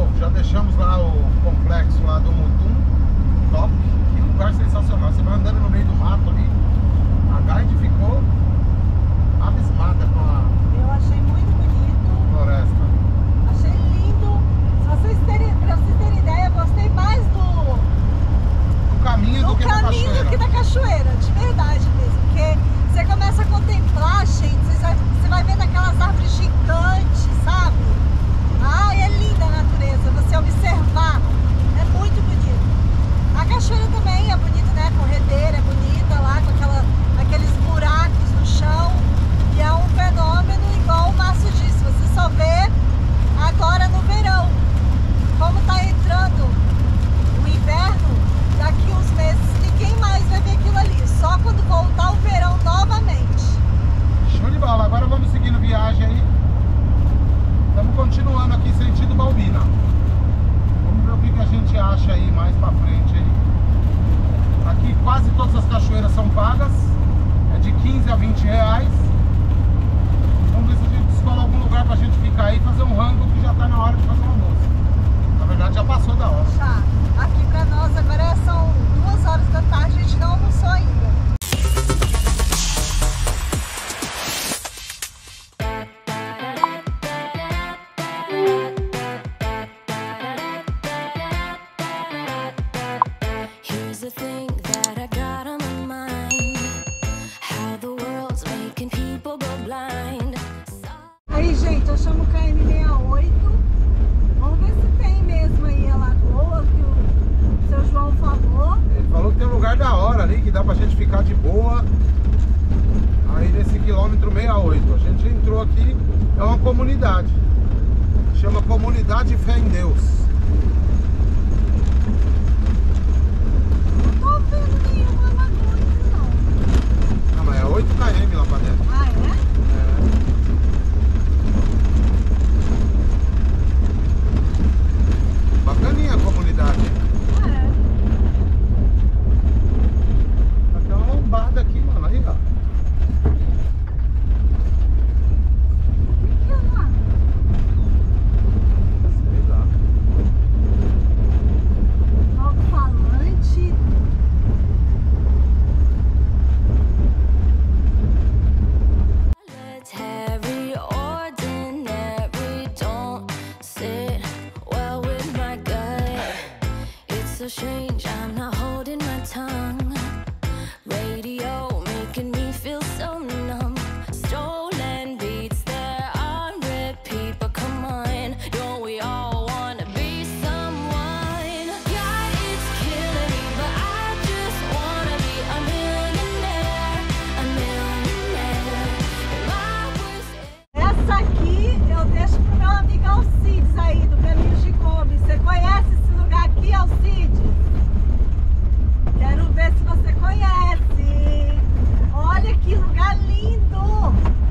já deixamos lá o complexo lá do Mutum. Top, que lugar sensacional. Você vai andando no meio do mato ali. A guide ficou abismada com a Eu achei muito bonito. floresta. Achei lindo. Pra vocês terem ideia, eu gostei mais do caminho do que da caminho cachoeira. do que da cachoeira, de verdade mesmo. Porque você começa a contemplar, gente, você vai vendo aquelas árvores gigantes, sabe? Ai, é linda a natureza, você observar. É muito bonito. A cachoeira também é bonita, né? A corredeira é bonita lá, com aqueles buracos no chão. E é um fenômeno igual o Márcio disse, você só vê agora no verão. Como tá entrando o inverno, daqui uns meses ninguém mais vai ver aquilo ali. Só quando voltar o verão novamente. Show de bola. Agora vamos seguindo viagem aí. Estamos continuando aqui sentido Balbina. Vamos ver o que a gente acha aí mais pra frente aí. Aqui quase todas as cachoeiras são pagas. É de 15 a 20 reais. Vamos ver se a gente escolhe algum lugar pra gente ficar aí e fazer um rango, que já tá na hora de fazer um almoço. Na verdade já passou da hora. Já. Aqui pra nós agora são 2 horas da tarde, a gente não almoçou ainda. Aí, gente, achamos o KM68. Vamos ver se tem mesmo aí a lagoa que o seu João falou. Ele falou que tem um lugar da hora ali, que dá pra gente ficar de boa. Aí nesse quilômetro 68. A gente entrou aqui, é uma comunidade. Chama Comunidade Fé em Deus. Não tô vendo nenhuma lagoa, não. Ah, mas é 8 km lá pra dentro. Ah, é? Bacaninha a comunidade. É. Tem uma lombada aqui, mano. Aí, ó. O que é lá? Sei lá. Alto-falante. Very ordinary, don't sit well with my gut. It's so strange, I'm not holding my tongue. Radio making me feel so numb. Stolen beats, they're on repeat, but come on, don't we all wanna be someone? Yeah, it's killing me, but I just wanna be a millionaire, a millionaire. Essa aqui eu deixo pro meu amigo Alcides aí, do Caminho de Kombi. Você conhece esse lugar aqui, Alcides? Quero ver se você conhece. Olha que lugar lindo!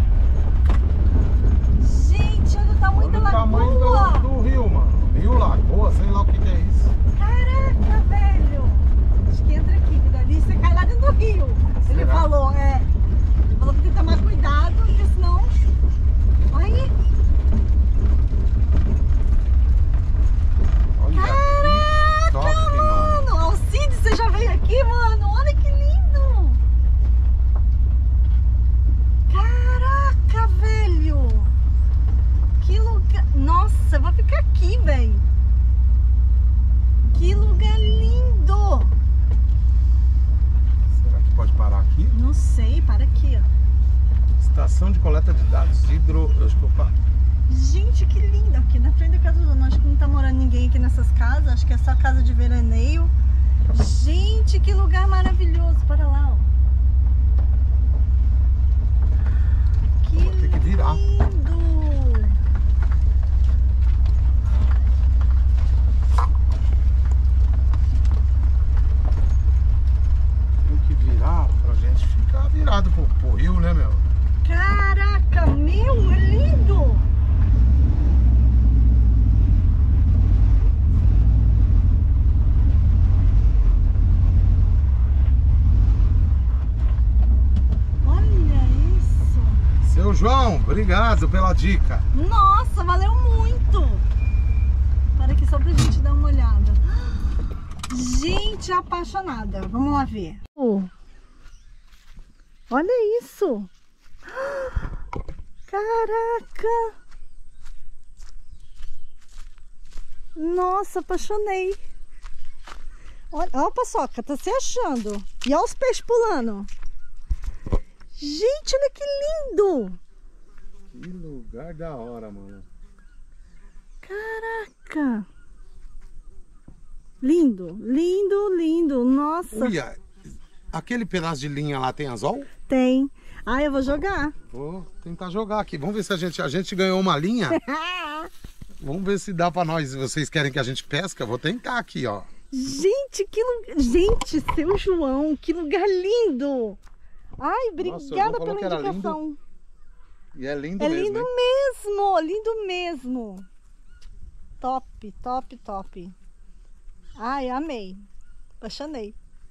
Gente, olha o tamanho da Olha o tamanho lagoa! do rio, mano. Rio, lagoa, sei lá o que é isso. Caraca, velho! Acho que entra aqui, que dali você cai lá dentro do rio. Ele Será? falou, Ele falou que tem que tomar cuidado, porque senão... Olha aí! Olha que top, mano. Mano, Alcides, você já veio aqui, mano? Olha que lindo! Caraca, velho! Que lugar... Nossa, eu vou ficar aqui, velho! Que lugar lindo! Será que pode parar aqui? Não sei, para aqui, ó. Estação de coleta de dados hidro... Acho que eu paro. Gente, que lindo! Aqui na frente da casa do dono. Acho que não tá morando ninguém aqui nessas casas. Acho que é só casa de veraneio. Gente, que lugar maravilhoso! Para lá, ó. Que Vou ter que virar. lindo! Tem que virar pra gente ficar virado pro rio, né, meu? Caraca, meu, é lindo! Olha isso! Seu João, obrigado pela dica. Nossa, valeu muito! Para que só simplesmente apaixonada. Vamos lá ver. Olha isso! Caraca! Nossa, apaixonei! Olha, ó a paçoca, tá se achando. E olha os peixes pulando. Gente, olha que lindo! Que lugar da hora, mano. Caraca! Lindo, lindo, lindo. Nossa! Uia, aquele pedaço de linha lá tem anzol? Tem. Ah, eu vou jogar. Vou tentar jogar aqui. Vamos ver se a gente ganhou uma linha. Vamos ver se dá pra nós. Se vocês querem que a gente pesca, eu vou tentar aqui, ó. Gente, que lugar. Gente, seu João, que lugar lindo! Ai, obrigada pela indicação. E é lindo É mesmo. lindo hein? mesmo, lindo mesmo. Top, top, top. Ai, amei. Apaixonei.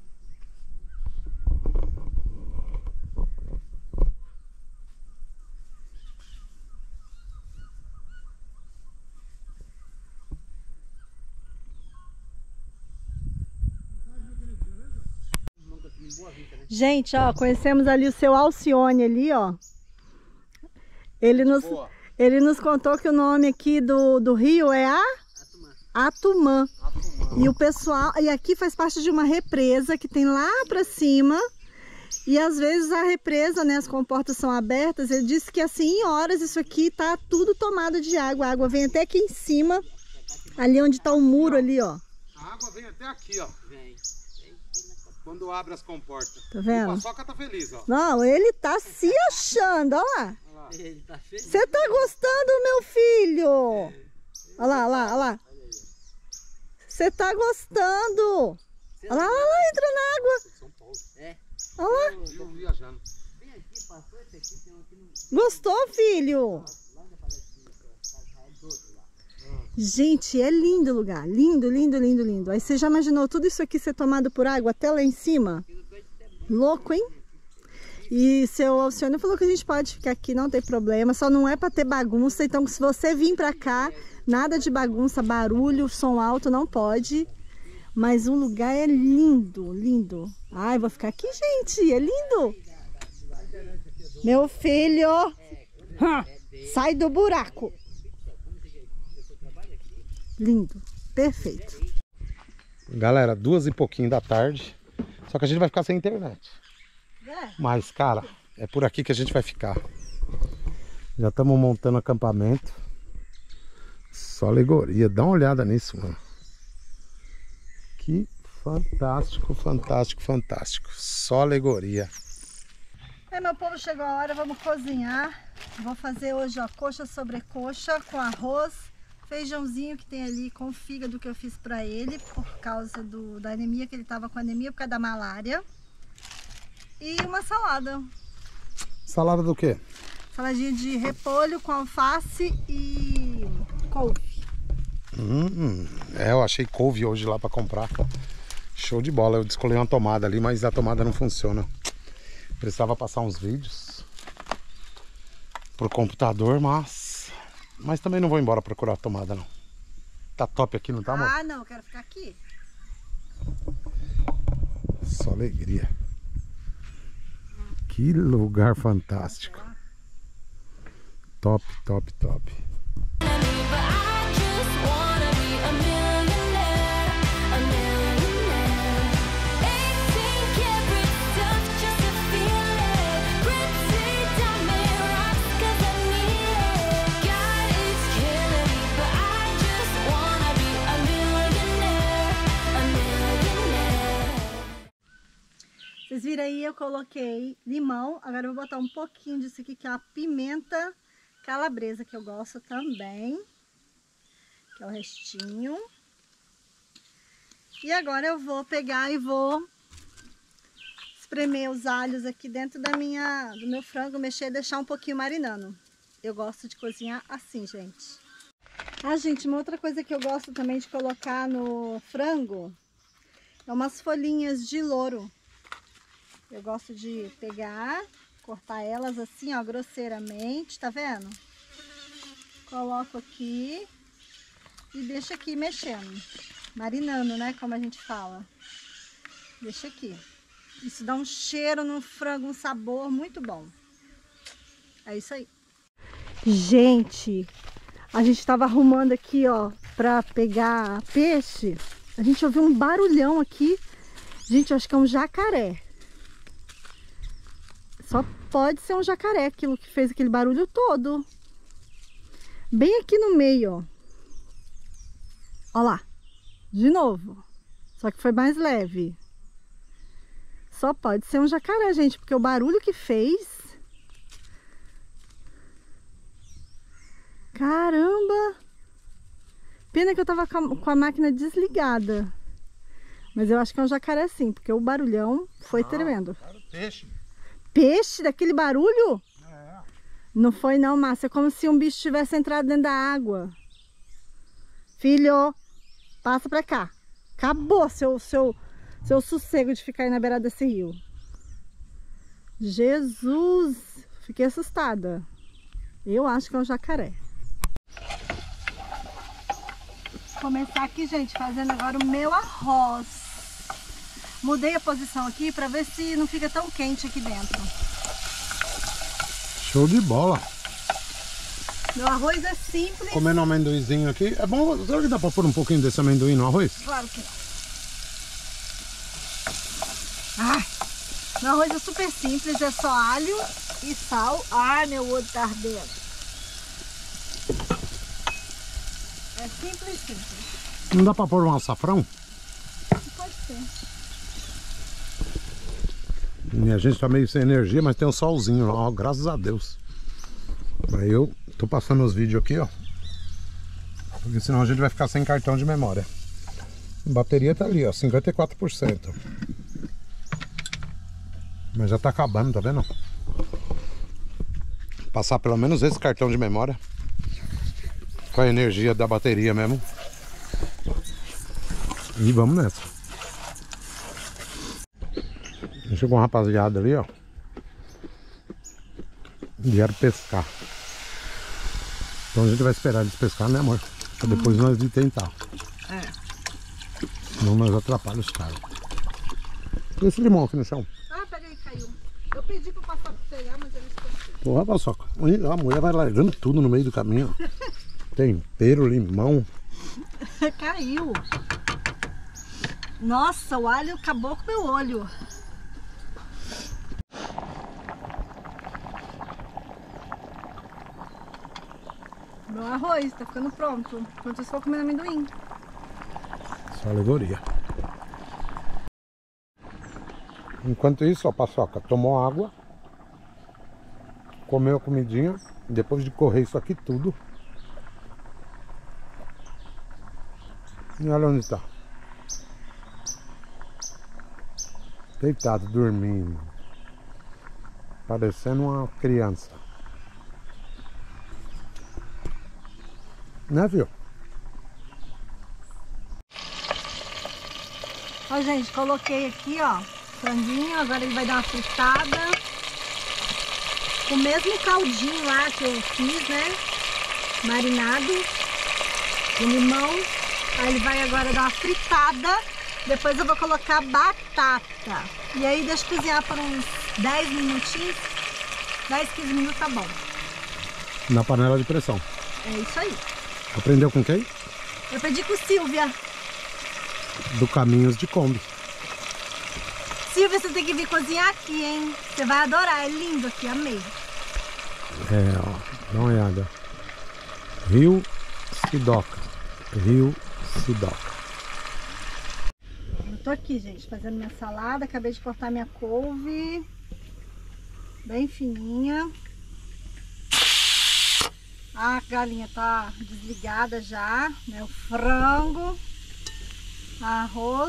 Gente, ó, conhecemos ali o seu Alcione ali, ó. Ele nos contou que o nome aqui do rio é Atumã. E o pessoal, e aqui faz parte de uma represa que tem lá pra cima. E às vezes a represa, né, as comportas são abertas. Ele disse que assim, em horas, isso aqui tá tudo tomado de água. A água vem até aqui em cima, ali onde tá o muro ali, ó. A água vem até aqui, ó. Vem. Quando abre as comportas. Tá vendo? O paçoca tá feliz, ó. Não, ele tá se achando, ó lá. Ele tá feliz. Você tá gostando, meu filho? Olha lá, olha lá, olha lá. Você tá gostando? Olha lá, olha lá, entra na água. É. Olha lá. Eu viajando. Vem aqui, passou esse aqui, tem um aqui no... Gostou, filho? Gente, é lindo o lugar. Lindo, lindo, lindo, lindo. Aí você já imaginou tudo isso aqui ser tomado por água até lá em cima? Louco, hein? E seu Alcione falou que a gente pode ficar aqui, não tem problema. Só não é pra ter bagunça. Então, se você vir pra cá, nada de bagunça, barulho, som alto, não pode. Mas o lugar é lindo, lindo. Ai, vou ficar aqui, gente. É lindo. Meu filho. Sai do buraco. Lindo. Perfeito. Galera, 2 e pouquinho da tarde. Só que a gente vai ficar sem internet. Mas, cara, é por aqui que a gente vai ficar. Já estamos montando acampamento. Só alegoria. Dá uma olhada nisso, mano. Que fantástico, fantástico, fantástico. Só alegoria. Meu povo, chegou a hora, vamos cozinhar. Vou fazer hoje, ó, coxa sobre coxa com arroz, feijãozinho que tem ali com fígado que eu fiz pra ele por causa da anemia, que ele tava com anemia por causa da malária. E uma salada. Salada do quê? Saladinha de repolho com alface e couve. Eu achei couve hoje lá pra comprar. Show de bola. Eu descolei uma tomada ali, mas a tomada não funciona. Precisava passar uns vídeos pro computador, mas também não vou embora procurar a tomada, não. Tá top aqui, não tá, amor? Ah, não, eu quero ficar aqui. Só alegria. Que lugar fantástico. Top, top, top. Vocês viram aí, eu coloquei limão. Agora eu vou botar um pouquinho disso aqui, que é a pimenta calabresa, que eu gosto também. Que é o restinho. E agora eu vou pegar e vou espremer os alhos aqui dentro do meu frango, mexer e deixar um pouquinho marinando. Eu gosto de cozinhar assim, gente. Ah, gente, uma outra coisa que eu gosto também de colocar no frango é umas folhinhas de louro. Eu gosto de pegar, cortar elas assim, ó, grosseiramente, tá vendo? Coloco aqui e deixo aqui mexendo, marinando, né, como a gente fala. Deixa aqui. Isso dá um cheiro no frango, um sabor muito bom. É isso aí. Gente, a gente estava arrumando aqui, ó, pra pegar peixe. A gente ouviu um barulhão aqui. Gente, eu acho que é um jacaré. Só pode ser um jacaré, aquilo que fez aquele barulho todo. Bem aqui no meio, ó. Ó lá. De novo. Só que foi mais leve. Só pode ser um jacaré, gente, porque o barulho que fez... Caramba! Pena que eu tava com a máquina desligada. Mas eu acho que é um jacaré sim, porque o barulhão foi tremendo. Era peixe. Peixe daquele barulho? É. Não foi não, Márcia. É como se um bicho tivesse entrado dentro da água. Filho, passa pra cá. Acabou seu sossego de ficar aí na beirada desse rio. Jesus! Fiquei assustada. Eu acho que é um jacaré. Vou começar aqui, gente, fazendo agora o meu arroz. Mudei a posição aqui para ver se não fica tão quente aqui dentro. Show de bola. Meu arroz é simples. Comendo um amendoizinho aqui. É bom, será que dá para pôr um pouquinho desse amendoim no arroz? Claro que não. Ai, meu arroz é super simples, é só alho e sal. Ai, meu olho tá ardendo. É simples, simples. Não dá para pôr um açafrão? Pode ser. E a gente tá meio sem energia, mas tem um solzinho lá, ó, graças a Deus. Aí eu tô passando os vídeos aqui, ó. Porque senão a gente vai ficar sem cartão de memória. A bateria tá ali, ó, 54%. Mas já tá acabando, tá vendo? Passar pelo menos esse cartão de memória. Com a energia da bateria mesmo. E vamos nessa. Chegou uma rapaziada ali, ó. Vieram pescar. Então a gente vai esperar eles pescar, né, amor? Pra depois nós ir tentar. É. Senão nós atrapalhamos os caras. E esse limão aqui no chão? Ah, peraí, caiu. Eu pedi pra passar pra pegar, mas ele esqueceu. Porra, paçoca. A mulher vai largando tudo no meio do caminho. Tempero, limão. Caiu. Nossa, o alho acabou com o meu olho. Meu arroz tá ficando pronto. Enquanto eu estou comendo amendoim. Só alegoria. Enquanto isso, ó, paçoca tomou água, comeu a comidinha, depois de correr isso aqui tudo. E olha onde está. Deitado, dormindo. Parecendo uma criança. Né, filho? Ó, gente, coloquei aqui, ó, franguinho. Agora ele vai dar uma fritada. Com o mesmo caldinho lá que eu fiz, né? Marinado. Com limão. Aí ele vai agora dar uma fritada. Depois eu vou colocar batata. E aí deixa cozinhar por uns 10 minutinhos. 10, 15 minutos tá bom. Na panela de pressão. É isso aí. Aprendeu com quem? Eu pedi com Silvia. Do Caminhos de Kombi. Silvia, você tem que vir cozinhar aqui, hein? Você vai adorar, é lindo aqui, amei. É, ó, dá uma olhada. Rio Sidoca. Rio Sidoca. Eu tô aqui, gente, fazendo minha salada. Acabei de cortar minha couve. Bem fininha. A galinha tá desligada já, né? O frango. Arroz.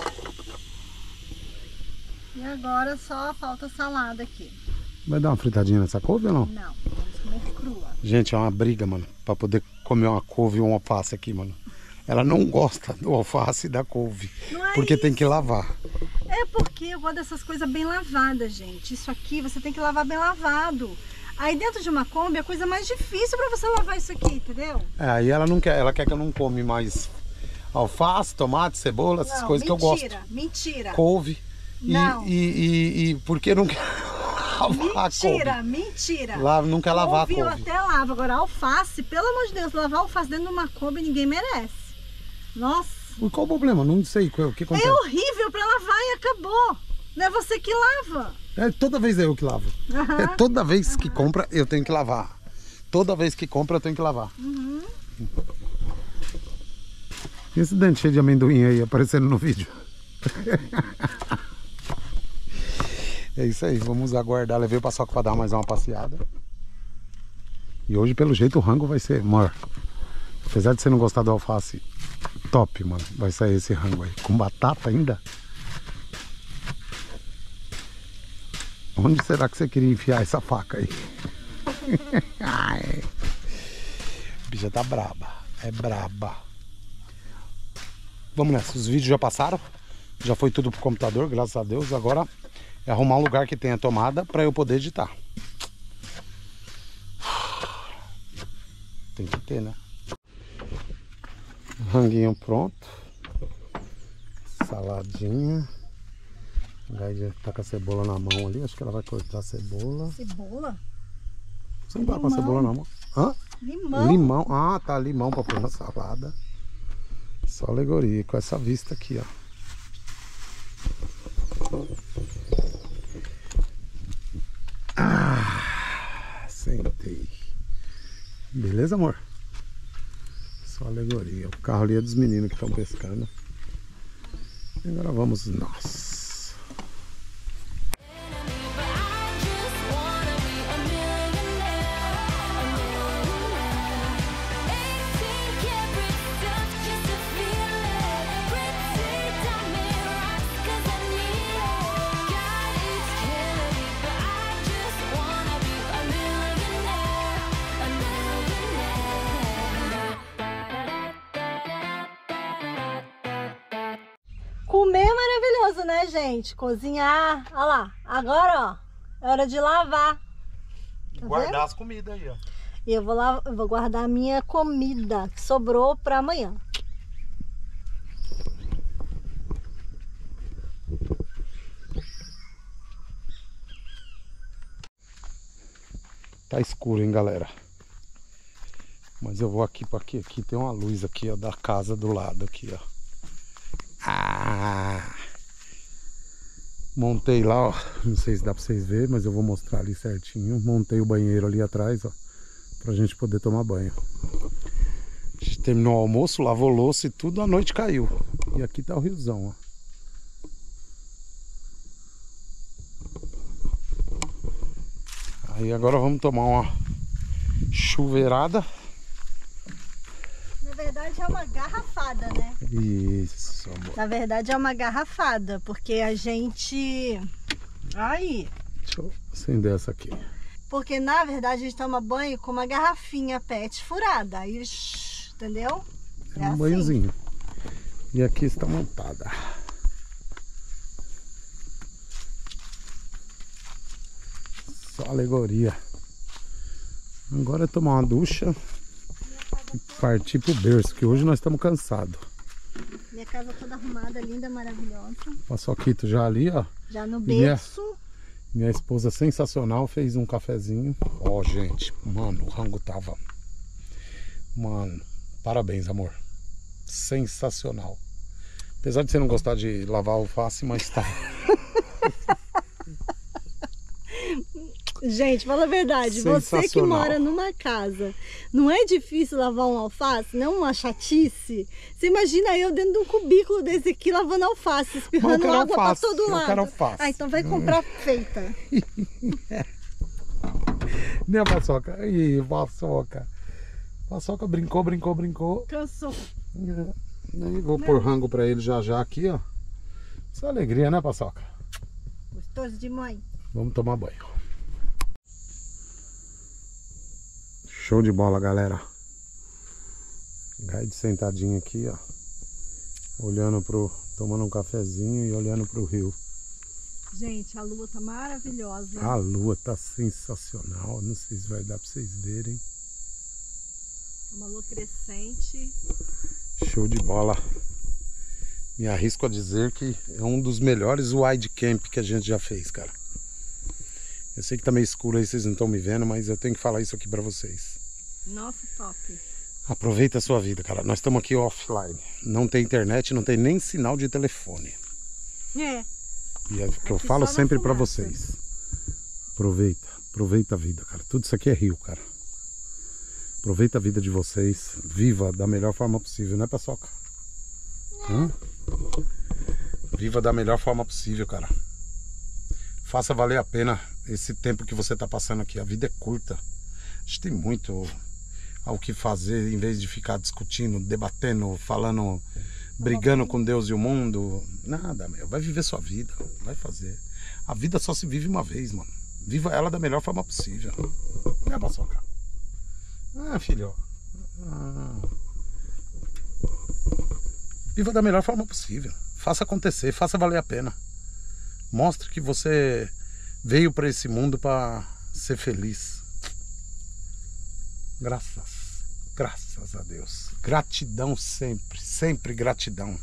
E agora só falta salada aqui. Vai dar uma fritadinha nessa couve ou não? Não, vamos comer crua. Gente, é uma briga, mano, pra poder comer uma couve ou um alface aqui, mano. Ela não gosta do alface e da couve, Não é porque isso. tem que lavar. É porque eu gosto dessas coisas bem lavadas, gente. Isso aqui você tem que lavar bem lavado. Aí dentro de uma Kombi é a coisa mais difícil pra você lavar isso aqui, entendeu? É, aí ela não quer, ela quer que eu não come mais Alface, tomate, cebola, essas Não, coisas que eu gosto. Mentira. Couve. Não. E por que não quer lavar a couve? Mentira. Não quer lavar a Couve eu couve. até lavo. Agora, alface, pelo amor de Deus, lavar alface dentro de uma couve ninguém merece. Nossa. Qual o problema? Não sei o que acontece. É horrível pra lavar e acabou. Não é você que lava. É, toda vez é eu que lavo. Aham. É toda vez que compra, eu tenho que lavar. Toda vez que compra, eu tenho que lavar. E esse dente cheio de amendoim aí aparecendo no vídeo? É isso aí, vamos aguardar. Levei o Paçoca pra dar mais uma passeada. E hoje, pelo jeito, o rango vai ser maior. Apesar de você não gostar do alface, top, mano. Vai sair esse rango aí. Com batata ainda. Onde será que você queria enfiar essa faca aí? Ai. A bicha tá braba. É braba. Vamos nessa. Os vídeos já passaram. Já foi tudo pro computador, graças a Deus. Agora é arrumar um lugar que tenha tomada pra eu poder editar. Tem que ter, né? Ranguinho pronto. Saladinha. A Gaide tá com a cebola na mão ali. Acho que ela vai cortar a cebola. Cebola? Você não tá com a cebola na mão? Hã? Limão. Limão. Ah, tá. Limão pra pôr na salada. Só alegoria. Com essa vista aqui, ó. Ah, sentei. Beleza, amor? Só alegoria. O carro ali é dos meninos que estão pescando. E agora vamos nós. Comer é maravilhoso, né, gente? Cozinhar. Olha lá. Agora, ó. É hora de lavar. Tá Guardar vendo? as comidas aí, ó. E eu vou guardar a minha comida que sobrou pra amanhã. Tá escuro, hein, galera? Mas eu vou aqui para aqui. Aqui tem uma luz aqui, ó, da casa do lado aqui, ó. Ah! Montei lá, ó. Não sei se dá para vocês verem, mas eu vou mostrar ali certinho. Montei o banheiro ali atrás, ó, pra gente poder tomar banho. A gente terminou o almoço, lavou louça e tudo, a noite caiu. E aqui tá o riozão, ó. Aí agora vamos tomar uma chuveirada. Na verdade é uma garrafada, né? Isso, amor. Na verdade é uma garrafada, porque a gente... Aí... Deixa eu acender essa aqui. Porque na verdade a gente toma banho com uma garrafinha PET furada. Aí, entendeu? É um banhozinho. E aqui está montada. Só alegoria. Agora é tomar uma ducha e partir pro berço, que hoje nós estamos cansados. Minha casa toda arrumada, linda, maravilhosa. Paçoquito já ali, ó. Já no berço. Minha esposa sensacional fez um cafezinho. Ó, gente, mano, o rango tava... Mano, parabéns, amor. Sensacional. Apesar de você não gostar de lavar alface, mas tá... Gente, fala a verdade, você que mora numa casa, não é difícil lavar um alface? Não é uma chatice? Você imagina eu dentro de um cubículo desse aqui lavando alface, espirrando água pra todo lado. Eu quero alface. Ah, então vai comprar feita. Né, Paçoca? Ih, Paçoca. Paçoca brincou. Cansou. Aí vou pôr rango pra ele já aqui, ó. Só alegria, né, Paçoca? Gostoso de mãe. Vamos tomar banho. Show de bola, galera. Gaide sentadinho aqui, ó. Olhando tomando um cafezinho e olhando pro rio. Gente, a lua tá maravilhosa. A lua tá sensacional. Não sei se vai dar pra vocês verem. Uma lua crescente. Show de bola. Me arrisco a dizer que é um dos melhores wide camp que a gente já fez, cara. Eu sei que tá meio escuro aí, vocês não estão me vendo, mas eu tenho que falar isso aqui pra vocês. Nossa, top. Aproveita a sua vida, cara. Nós estamos aqui offline. Não tem internet, não tem nem sinal de telefone. É. E é o que eu Aqui falo só na sempre pra fumaça. vocês. Aproveita a vida, cara. Tudo isso aqui é rio, cara. Aproveita a vida de vocês. Viva da melhor forma possível, né, Paçoca? Viva da melhor forma possível, cara. Faça valer a pena esse tempo que você tá passando aqui. A vida é curta. A gente tem muito ao que fazer em vez de ficar discutindo, debatendo, falando, brigando com Deus e o mundo. Nada, meu. Vai viver sua vida. Vai fazer. A vida só se vive uma vez, mano. Viva ela da melhor forma possível. Né, Paçoca? Ah, filho. Viva da melhor forma possível. Faça acontecer, faça valer a pena. Mostre que você veio para esse mundo para ser feliz. Graças a Deus. Gratidão sempre, sempre gratidão.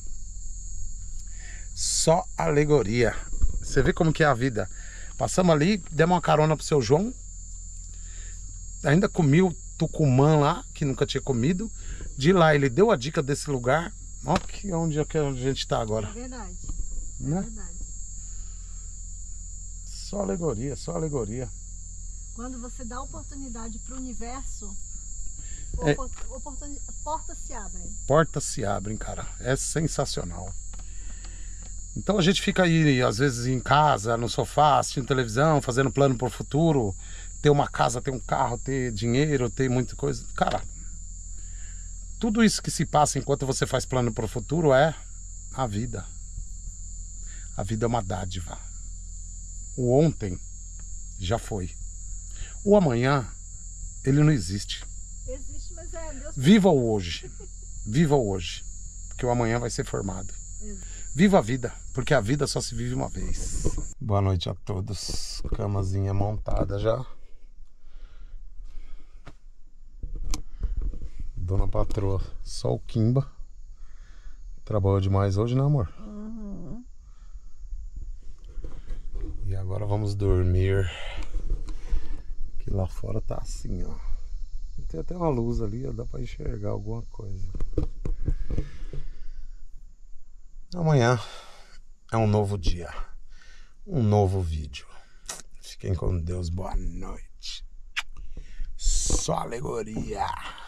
Só alegoria. Você vê como que é a vida. Passamos ali, demos uma carona pro seu João. Ainda comi o tucumã lá, que nunca tinha comido. De lá ele deu a dica desse lugar. Olha que onde é que a gente tá agora. É verdade. Né? É verdade. Só alegoria, só alegoria. Quando você dá oportunidade pro universo, É. portas se abrem. Portas se abrem, cara. É sensacional. Então a gente fica aí, às vezes, em casa, no sofá, assistindo televisão, fazendo plano pro futuro. Ter uma casa, ter um carro, ter dinheiro, ter muita coisa. Cara, tudo isso que se passa enquanto você faz plano pro futuro é a vida. A vida é uma dádiva. O ontem já foi. O amanhã, ele não existe. Existe, mas é Deus. Viva o hoje. Viva o hoje. Porque o amanhã vai ser formado. Viva a vida, porque a vida só se vive uma vez. Boa noite a todos. Camazinha montada já. Dona patroa, só o Kimba. Trabalhou demais hoje, né, amor? Uhum. E agora vamos dormir. Que lá fora tá assim, ó. Tem até uma luz ali, ó, dá pra enxergar alguma coisa. Amanhã é um novo dia. Um novo vídeo. Fiquem com Deus, boa noite. Só alegoria.